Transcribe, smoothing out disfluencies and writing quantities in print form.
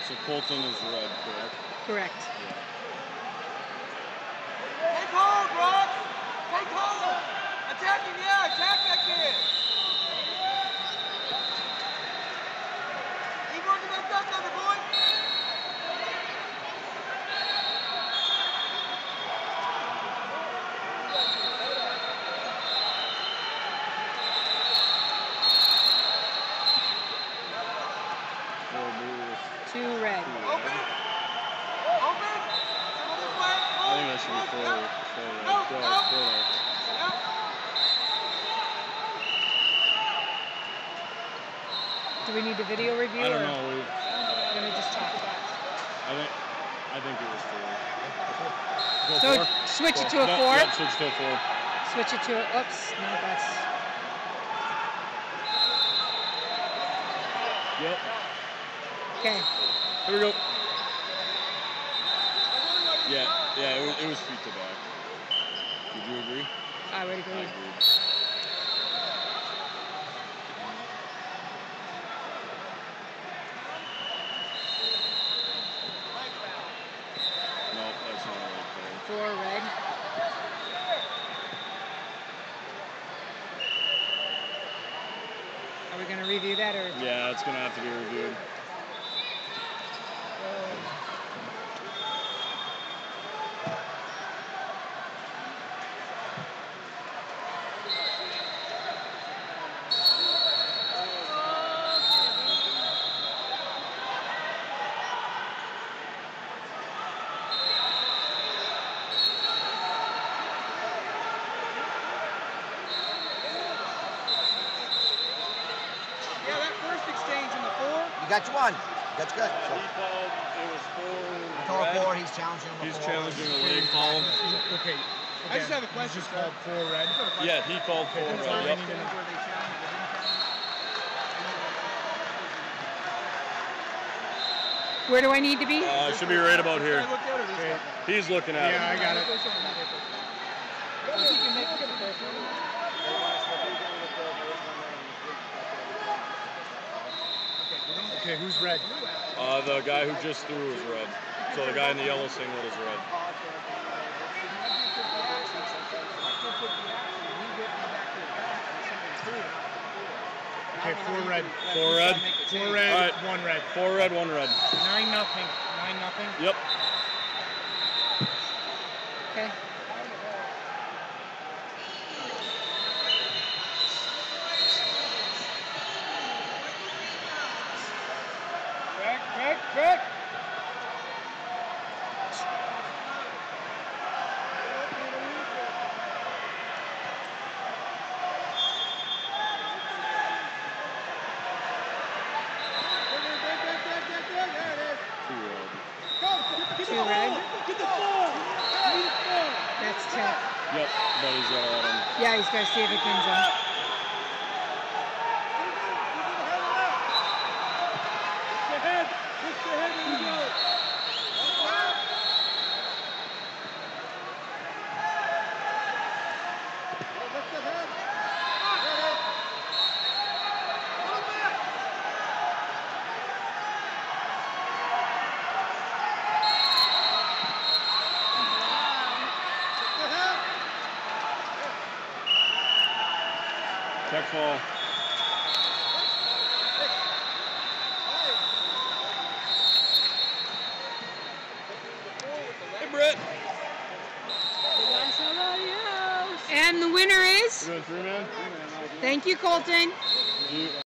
So Colton is red, correct? Correct. Yeah. Take hold, Rock! Take hold! Attack him, yeah! Attack that kid! Keep working that duck under, boy! Two red. Open! Open! Come this way! I think that should be four red. Do we need a video review? I don't know. Let me just talk. I think it was four. So four? switch it to a No, four. yeah, switch to a four. Switch it to a. Oops, no, that's. Yep. Okay. Here we go. Yeah, it was feet to back. Did you agree? I would agree. I agreed. No, that's not right there. Four red. Are we going to review that or? Yeah, it's going to have to be reviewed. You got your one. That's good. He called, it was four. I told him four. He's challenging him. He's challenging a leg call. Okay. I just have a question. Just called four red. Yeah, he called four That's red. all I Yep. need to know. Where do I need to be? It should be right about here. Okay. He's looking at Yeah, I it. got it. Okay, who's red? The guy who just threw is red. So the guy in the yellow singlet is red. Okay, four red. Four red. Four red, All right. one red. Four red, one red. 9-0. 9-0. Yep. Okay. Back! Two red. Get the ball! That's 10. Yep, but he's got a lot of them. Yeah, he's got to see if it comes on. Push your head when you go. Lift the head. Check fall. Hey, Brett. And the winner is? You doing three-man? Thank you, Colton.